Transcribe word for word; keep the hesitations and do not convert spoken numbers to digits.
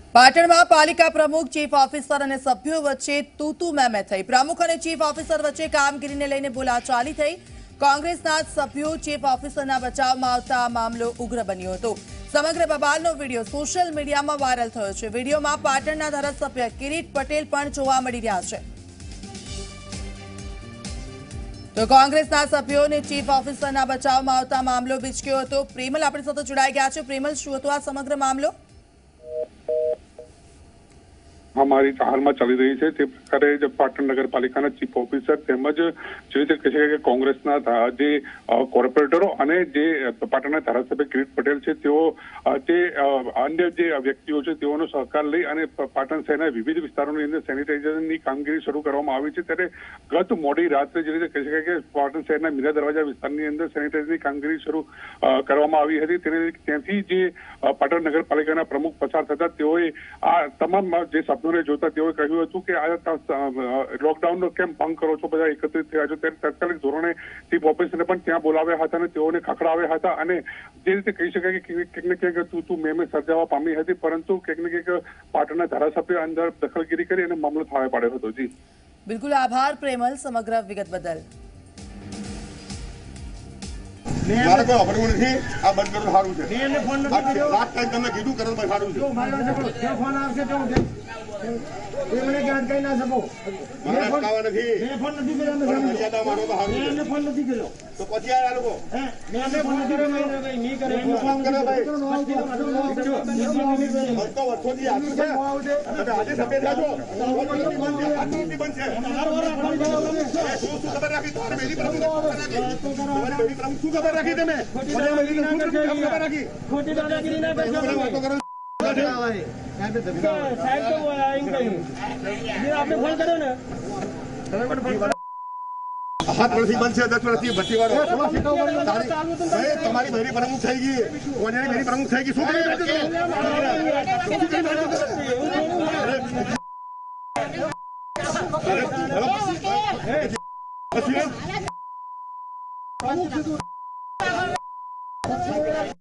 પાટણમાં પાલિકા પ્રમુખ ચીફ ઓફિસર અને સભ્યો વચ્ચે તૂતુ મેમે થઈ। પ્રમુખ અને ચીફ ઓફિસર વચ્ચે કામગીરીને લઈને બોલાચાલી થઈ। કોંગ્રેસના સભ્યો ચીફ ઓફિસરના બચાવમાં આવતા મામલો ઉગ્ર બન્યો હતો। સમગ્ર બબાલનો વિડીયો સોશિયલ મીડિયામાં વાયરલ થયો છે। વિડીયોમાં પાટણના ધારાસભ્ય કિરીટ પટેલ પણ જોવા મળી રહ્યા છે। તો કોંગ્રેસના સભ્યોને ચીફ ઓફિસરના બચાવમાં આવતા મામલો વિચક્યો હતો। પ્રેમલ આપણી સાથે જોડાઈ ગયા છે। પ્રેમલ, શું હતો આ સમગ્ર મામલો? हमारी हाल में चली रही है ते प्रकारे जब पाटण नगरपालिका चीफ ऑफिसर तेमज जे रीते कही शकाय के कांग्रेसना जे कॉर्पोरेटरो अने जे पाटणना धारासभ्य किरीट पटेल छे तेओ ते अन्य जे व्यक्तिओ छे तेओनो सहकार लई अने पाटण शहेરના विविध विस्तारोनी अंदर सेनिटाइजेशननी कामगीरी शरू करवामां आवी छे। त्यारे गत मोडी रात्रे जे रीते कही शकाय के पाटण शहेરના मीरा दरवाजा विस्तारनी अंदर सेनिटाइजेशननी कामगीरी शरू करवामां आवी हती। तेने त्यांथी जे पाटण नगरपालिकाना प्रमुख पसार थता तेओए आ तमाम जे ने जोता तेओए કહ્યું હતું કે આ લોકડાઉનનો કેમ ભંગ કરો છો, બધા એકત્રિત થયા છો। ત્યારે તાત્કાલિક ધોરણે ચીફ ઓફિસરને પણ ત્યાં બોલાવ્યા હતા અને તેઓને ખખડાવ્યા હતા અને જે રીતે કહી શકાય કે ક્યાંક ને ક્યાંક તું તું મેમે સર્જાવા પામી હતી, પરંતુ ક્યાંક ને ક્યાંક પાટણના ધારાસભ્ય અંદર દખલગીરી કરી અને મામલો થાળે પાડ્યો હતો। જી બિલકુલ, આભાર પ્રેમલ સમગ્ર વિગત બદલ। મારે કોઈ અભડવું નથી, આ બંધ કરવું સારું છે। મેં ફોન નથી કર્યો, લાસ્ટ ટાઈમ તમે કીધું કરો તો સારું છે। જો મારો જો ફોન આવશે તો એ મને ગાંઠ કરી ના શકો। મારે કાવા નથી, મેં ફોન નથી કર્યો, મેં મર્યાદા મારો તો સારું છે। મેં ફોન નથી કર્યો તો પછી આ લોકો હે મેં ફોન નથી કર્યો, મેં ભાઈ ની કરે ફોન કરે ભાઈ તો વર્ષોથી આટલું છે અને આજે સફેદ રાજો આટલું બનશે। શું શું ખબર રાખી તમારે મેરી પ્રમુખ તમારી મેરી પ્રમુખ શું ખબર રાખી તમે મને મેરી ખબર રાખી ખોટી દાદાગીરી ના કરશો। સાહેબ તો આવીને કહ્યું આપણે ફોન કર્યો ને સાત વર્ષથી બંધ છે, દસ વર્ષથી ભટ્ટી વાળો તમારી મેરી પ્રમુખ થઈ ગઈ, ઓનેની મેરી પ્રમુખ થઈ ગઈ, શું કરી બેઠો